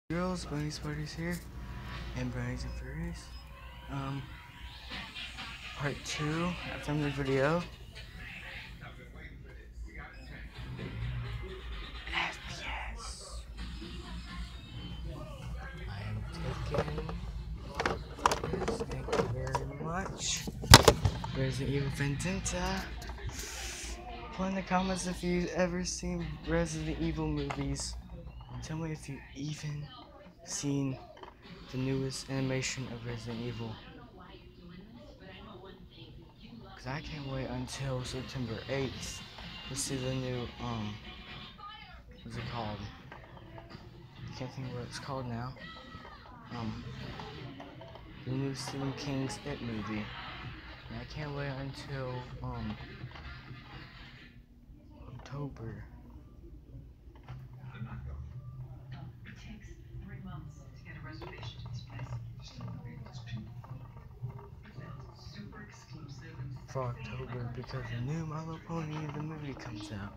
Girls, Bunny Sparty's here, and Brownies and Furries. Part 2 from the video. FPS. I am taking this, thank you very much. Resident Evil Vendetta. Put in the comments if you've ever seen Resident Evil movies. Tell me if you've even seen the newest animation of Resident Evil. Because I can't wait until September 8th to see the new, what's it called? I can't think of what it's called now. The new Stephen King's It movie. And I can't wait until, October. It takes 3 months to get a reservation to this place. Just don't believe these people. It's super exclusive and For October, because the new My Little Pony the movie comes out.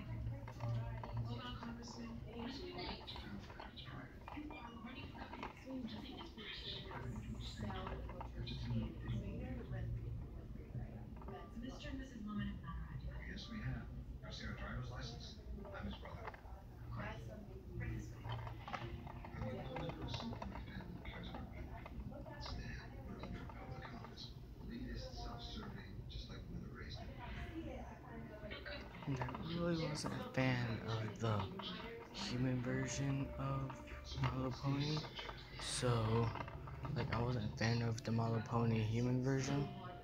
Mr. and Mrs. Lemon have not arrived yet. Yes, we have. I've seen a driver's license. I'm his brother. Bring this way. And I really wasn't a fan of the human version of My Little Pony. So, like, I wasn't a fan of the My Little Pony human version.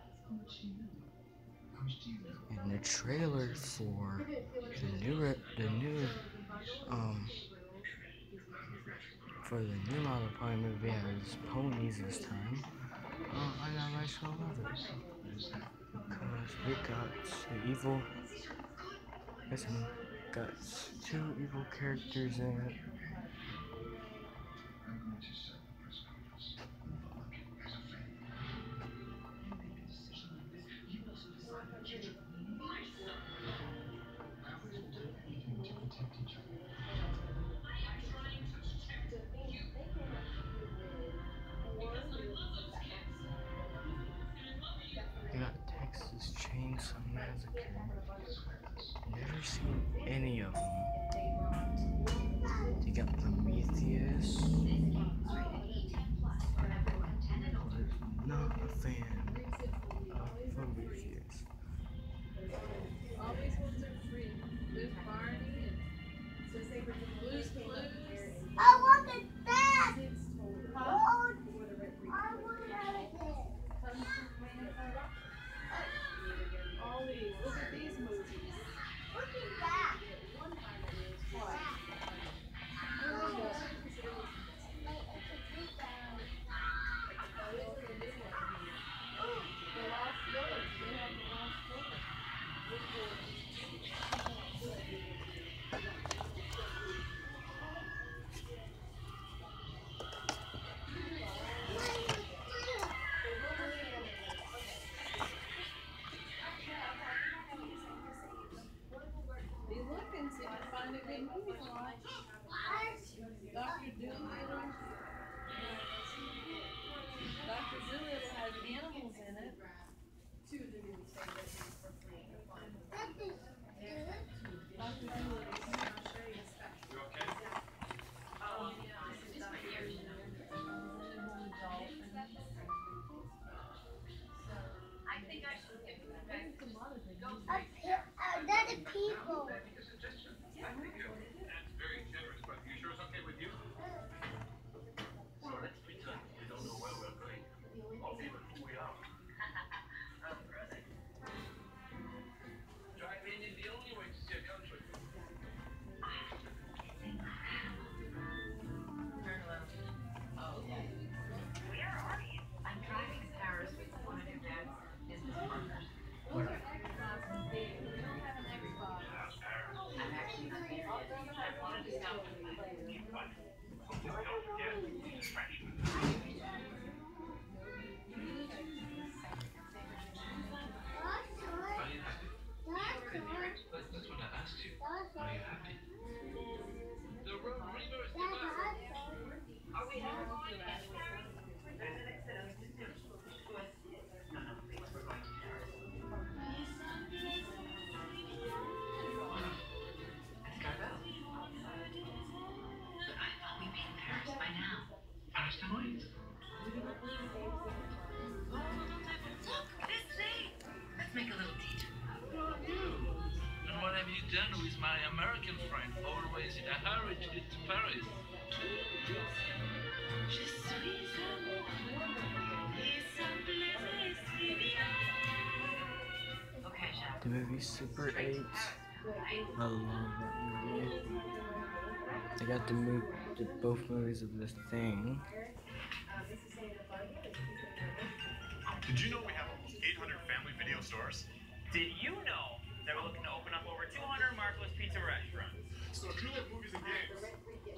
And the trailer for for the new My Little Pony movie has ponies this time. And I actually love it. Because it got two evil characters in it. They got Texas Chainsaw Massacre. Never seen any of them. They got Prometheus. Not a fan of Prometheus. All these ones are free. There's Barney and Blue's Clues. Oh, look at that! Huh? Oh, I want to have it. All these. Look at these movies. Look at that. What? The Lost Village. They have the Lost Village. Be looking, see if you can find a good movie to watch. Dr. Dolittle. Dr. Dolittle has animals in it. Dr. Dolittle. You okay? Another people. That's very generous, but you sure it's okay with you? So let's pretend we don't know where we're going. Or even who we are. Driving is the only way to see a country. Where are you? I'm driving to Paris with one of your dad's business partners. We don't have an Xbox. I'm actually not there. I wanted to stop with you. Don't forget, distraction. Are you happy? That's what I asked you. Are you happy? The road reverse the The movie Super 8. I love that movie. They got both movies of The Thing. Did you know we have almost 800 family video stores? Did you know that we're looking to open up over 200 Marco's Pizza restaurants? So if you love movies and games, Pizza,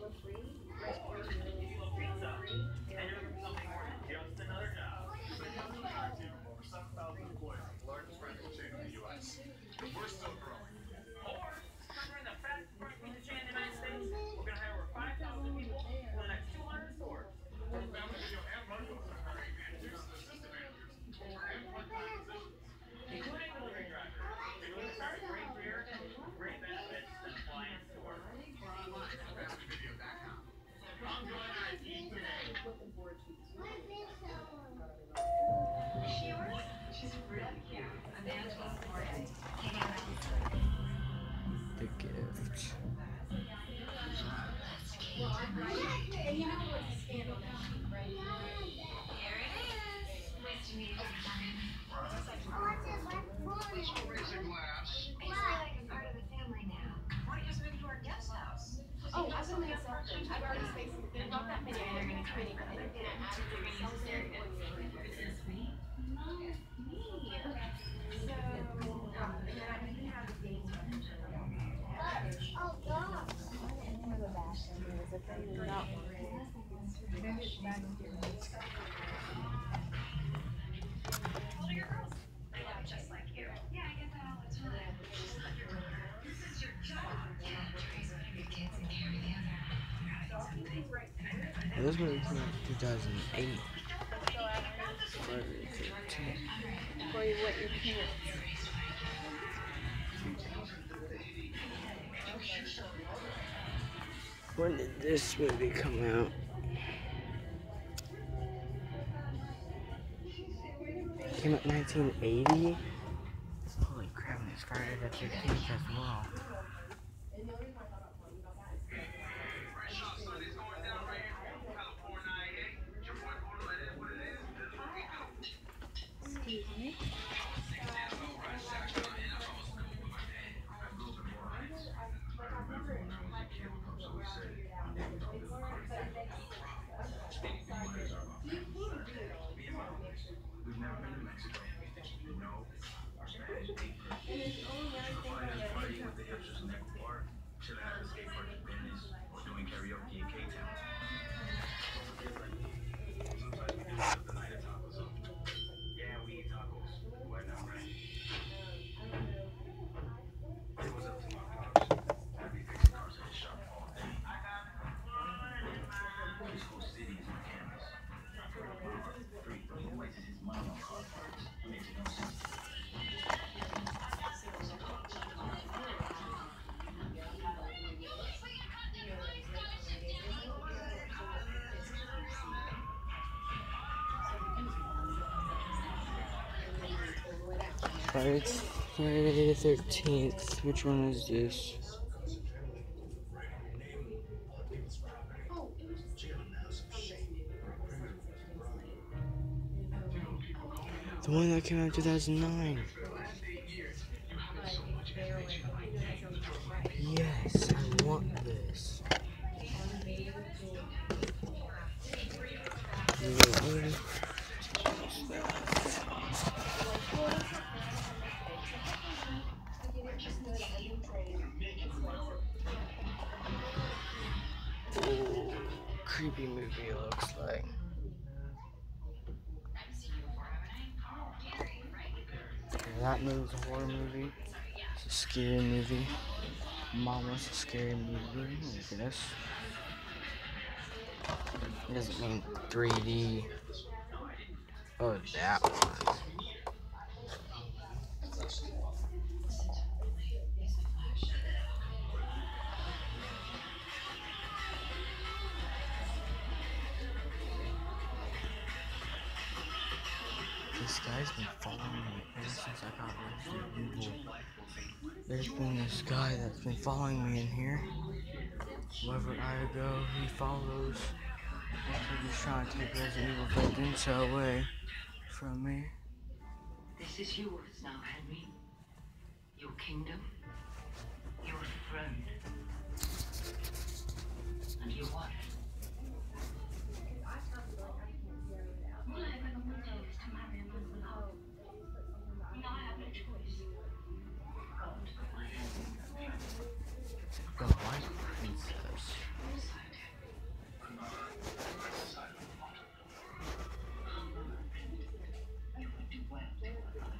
and you're looking for something more than just another job. the company has over 7,000 employees, the largest rental chain in the U.S. And we're still growing. Or, covering the fastest growing pizza chain in the United States, we're going to hire over 5,000 people for the next 200 stores. Both family video and Marcos are hiring managers and assistant managers and part-time positions. Including delivery drivers. You're going to start a great career, great benefits, and clients to work. Or online at familyvideo.com. I'm going to eat today. She's really cute. Evangelist Morgan. The Gift. Here it is. Nice to meet you. Let's go raise a glass. I feel like I'm part of the family now. Why don't you just move to our guest house? Oh, I was only accepted. I've already spaced it. There's not that many. They're going to come in. They're going to add to the celebrate. Is this me? Me. Okay. So, and then I do have the dates. Oh, God. What are your girls? They look just like you. Yeah, I get that all the time. Just like your daughter. This is your job. Yeah, to raise one of your kids and carry the other. This movie came out in 2008. Friday the 13th. Before you wet your pants. When did this movie come out? Came out in 1980? Holy crap, and it's Friday the 13th as well. Excuse me. We've never been to Mexico. You know, our Spanish deeper. Party with the hipsters in Ecuador, chilling at the skate park in Venice, or doing karaoke in Cape Town. Sometimes we do the night of tacos. Yeah, we eat tacos. Why not, right? It was up to my pops. I'd be fixing cars at his shop all day. His whole city is on canvas. Free, but he wastes his money on car parts. It makes no sense. Friday the 13th. Which one is this? The one that came out in 2009. Yes, I want this. Ooh, creepy movie it looks like. Yeah, that movie's a horror movie. It's a scary movie. Mama's a scary movie, I guess. It doesn't mean 3D. Oh, that one. This guy's been following me ever since I got Resident Evil. There's been this guy that's been following me in here. Wherever I go, he follows. I think he's trying to take Resident Evil Vendetta away from me. This is yours now, Henry. Your kingdom, your throne, and your wife. All I ever wanted is to marry a man with hope. Now I have no choice. God, The White Princess. you would do well to follow.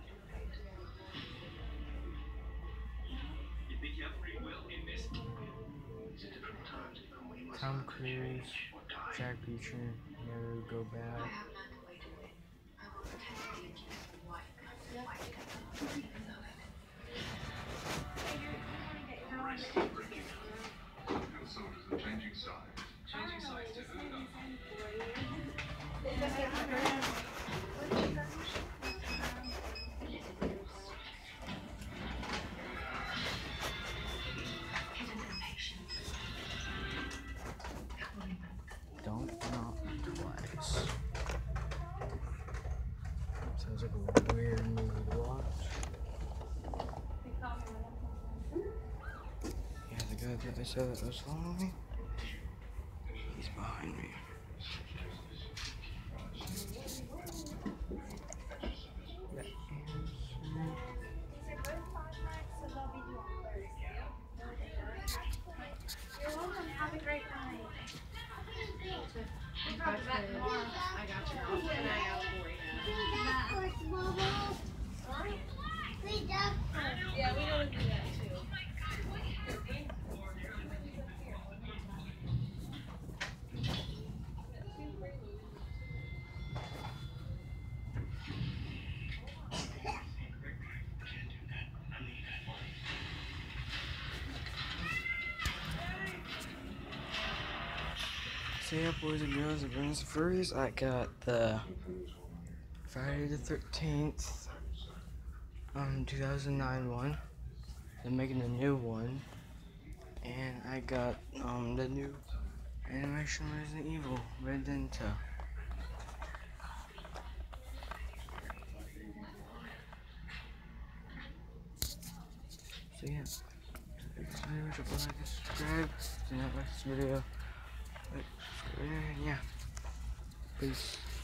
You think you have free will in this? These are different times, and we must Tom learn to Cruise, change or die. Jack Reacher, Never Go I Back. have learned a way to win. I will protect the interest of the wife and fight together, even though it And so does the changing side. Changing sides to who, though? hidden impatience. Don't Knock Twice. Sounds like a weird movie to watch. Yeah, the guy that I said that was following me, he's behind me. That is You're welcome. Have a great night. I'll be back tomorrow. I got you. I'll keep an eye out for you. Yeah, we don't do that too. So yeah, boys and girls and friends and furries, I got the Friday the 13th, 2009 one. They're making a new one, and I got the new animation Resident Evil Vendetta. So yeah, thanks very much for liking, subscribe. If you not like this video, like, subscribe, and yeah, peace.